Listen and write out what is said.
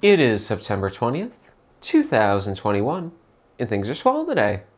It is September 20th, 2021, and things are swell today.